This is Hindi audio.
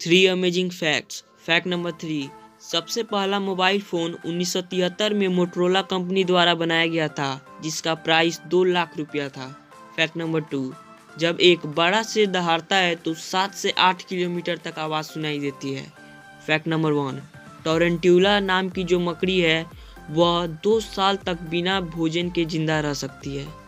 3 अमेजिंग फैक्ट्स। फैक्ट नंबर 3, सबसे पहला मोबाइल फ़ोन 1973 में मोटरोला कंपनी द्वारा बनाया गया था, जिसका प्राइस 2 लाख रुपया था। फैक्ट नंबर 2, जब एक बड़ा शेर दहाड़ता है तो 7 से 8 किलोमीटर तक आवाज़ सुनाई देती है। फैक्ट नंबर 1, टॉरेंट्यूला नाम की जो मकड़ी है वह 2 साल तक बिना भोजन के जिंदा रह सकती है।